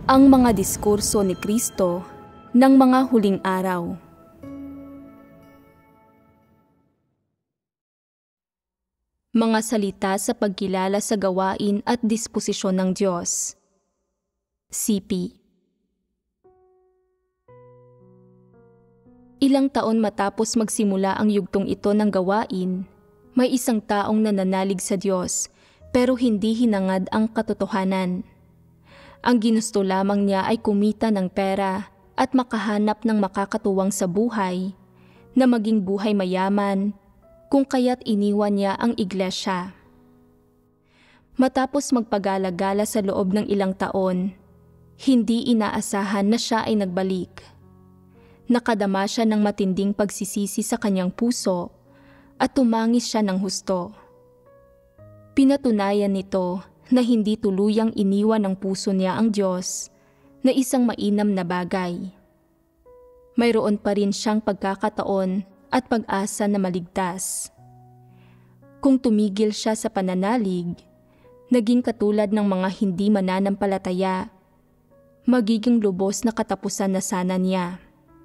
Ang mga diskurso ni Kristo ng mga huling araw. Mga salita sa pagkilala sa gawain at disposisyon ng Diyos. CP. Ilang taon matapos magsimula ang yugtong ito ng gawain, may isang taong nananalig sa Diyos pero hindi hinangad ang katotohanan. Ang ginusto lamang niya ay kumita ng pera at makahanap ng makakatuwang sa buhay, na maging buhay mayaman, kung kaya't iniwan niya ang iglesia. Matapos magpagala-gala sa loob ng ilang taon, hindi inaasahan na siya ay nagbalik. Nakadama siya ng matinding pagsisisi sa kanyang puso at tumangis siya ng husto. Pinatunayan nito na hindi tuluyang iniwan ng puso niya ang Diyos na isang mainam na bagay. Mayroon pa rin siyang pagkakataon at pag-asa na maligtas. Kung tumigil siya sa pananalig, naging katulad ng mga hindi mananampalataya, magiging lubos na katapusan na sana niya.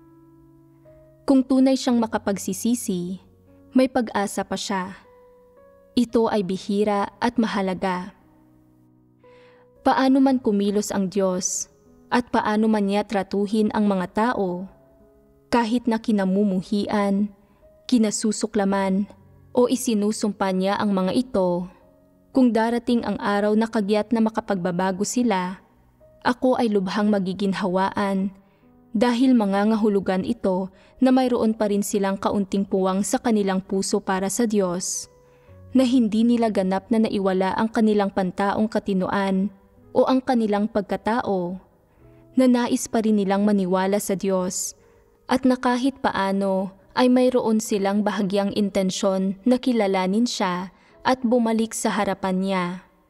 Kung tunay siyang makapagsisisi, may pag-asa pa siya. Ito ay bihira at mahalaga. Paano man kumilos ang Diyos at paano man niya tratuhin ang mga tao, kahit na kinamumuhian, kinasusuklaman o isinusumpa niya ang mga ito, kung darating ang araw na kagyat na makapagbabago sila, ako ay lubhang magiginhawaan dahil mangangahulugan ito na mayroon pa rin silang kaunting puwang sa kanilang puso para sa Diyos, na hindi nila ganap na naiwala ang kanilang pantaong katinoan o ang kanilang pagkatao, na nais pa rin nilang maniwala sa Diyos at na kahit paano ay mayroon silang bahagyang intensyon na kilalanin siya at bumalik sa harapan niya.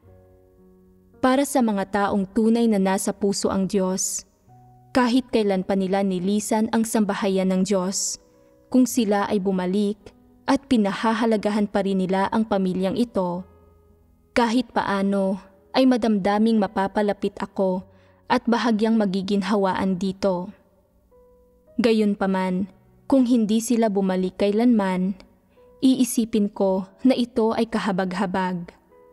Para sa mga taong tunay na nasa puso ang Diyos, kahit kailan pa nila nilisan ang sambahayan ng Diyos, kung sila ay bumalik at pinahahalagahan pa rin nila ang pamilyang ito, kahit paano ay madamdaming mapapalapit ako at bahagyang magiginhawaan dito. Gayunpaman, kung hindi sila bumalik kailanman, iisipin ko na ito ay kahabag-habag.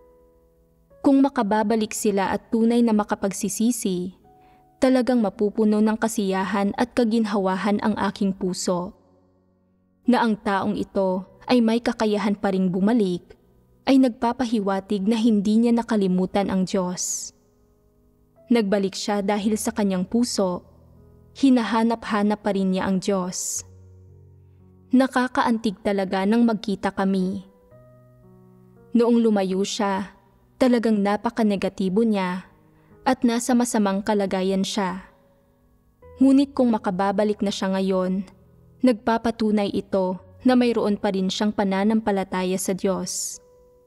Kung makababalik sila at tunay na makapagsisisi, talagang mapupuno ng kasiyahan at kaginhawahan ang aking puso. Na ang taong ito ay may kakayahan pa ring bumalik, ay nagpapahiwatig na hindi niya nakalimutan ang Diyos. Nagbalik siya dahil sa kanyang puso, hinahanap-hanap pa rin niya ang Diyos. Nakakaantig talaga nang magkita kami. Noong lumayo siya, talagang napaka-negatibo niya at nasa masamang kalagayan siya. Ngunit kung makababalik na siya ngayon, nagpapatunay ito na mayroon pa rin siyang pananampalataya sa Diyos.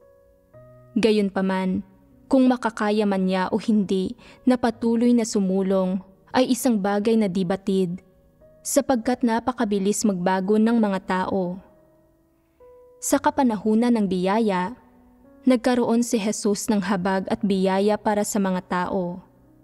Gayunpaman, kung makakaya man niya o hindi na patuloy na sumulong ay isang bagay na di batid, sapagkat napakabilis magbago ng mga tao. Sa kapanahunan ng biyaya, nagkaroon si Jesus ng habag at biyaya para sa mga tao.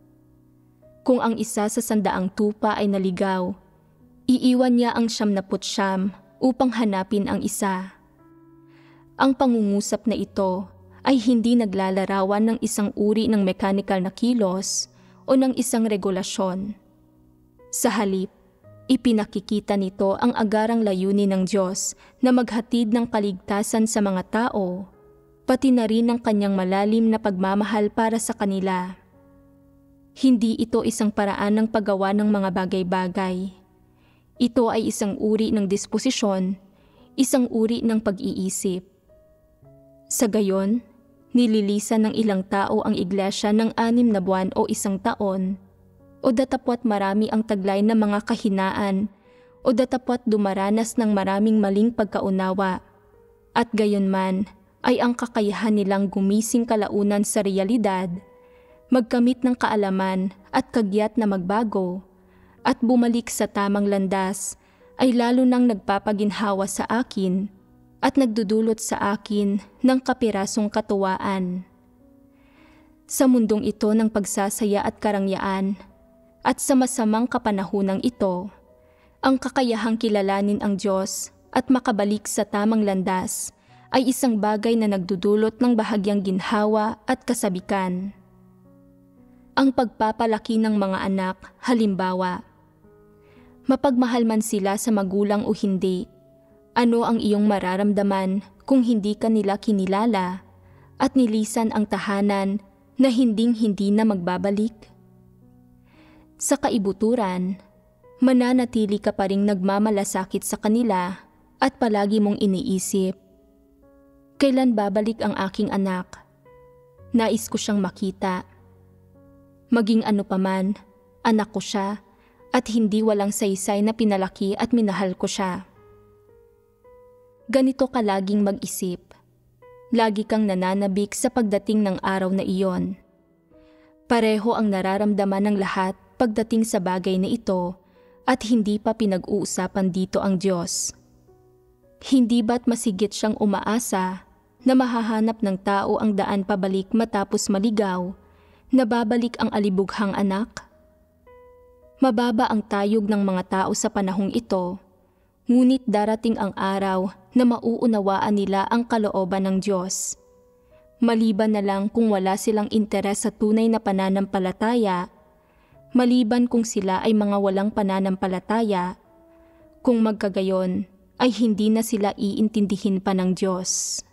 Kung ang isa sa 100 tupa ay naligaw, iiwan niya ang 99 upang hanapin ang isa. Ang pangungusap na ito ay hindi naglalarawan ng isang uri ng mechanical na kilos o ng isang regulasyon. Sa halip, ipinakikita nito ang agarang layunin ng Diyos na maghatid ng kaligtasan sa mga tao, pati na rin ang kanyang malalim na pagmamahal para sa kanila. Hindi ito isang paraan ng paggawa ng mga bagay-bagay. Ito ay isang uri ng disposisyon, isang uri ng pag-iisip. Sa gayon, nililisan ng ilang tao ang iglesia ng 6 na buwan o 1 taon, o datapwat marami ang taglay ng mga kahinaan, o datapwat dumaranas ng maraming maling pagkaunawa, at gayunman ay ang kakayahan nilang gumising kalaunan sa realidad, magkamit ng kaalaman at kagyat na magbago, at bumalik sa tamang landas ay lalo nang nagpapaginhawa sa akin at nagdudulot sa akin ng kapirasong katuwaan. Sa mundong ito ng pagsasaya at karangyaan, At sa masamang kapanahunang ito, ang kakayahang kilalanin ang Diyos at makabalik sa tamang landas ay isang bagay na nagdudulot ng bahagyang ginhawa at kasabikan. Ang pagpapalaki ng mga anak, halimbawa, mapagmahal man sila sa magulang o hindi, ano ang iyong mararamdaman kung hindi ka nila kinilala at nilisan ang tahanan na hinding-hindi na magbabalik? Sa kaibuturan, mananatili ka pa ring nagmamalasakit sa kanila at palagi mong iniisip, kailan babalik ang aking anak? Nais ko siyang makita. Maging ano paman, anak ko siya at hindi walang saysay na pinalaki at minahal ko siya. Ganito ka laging mag-isip. Lagi kang nananabik sa pagdating ng araw na iyon. Pareho ang nararamdaman ng lahat pagdating sa bagay na ito at hindi pa pinag-uusapan dito ang Diyos. Hindi ba't masigit siyang umaasa na mahahanap ng tao ang daan pabalik matapos maligaw, na babalik ang alibughang anak? Mababa ang tayog ng mga tao sa panahong ito, ngunit darating ang araw na mauunawaan nila ang kalooban ng Diyos. Maliban na lang kung wala silang interes sa tunay na pananampalataya, maliban kung sila ay mga walang pananampalataya, kung magkagayon ay hindi na sila iintindihin pa ng Diyos.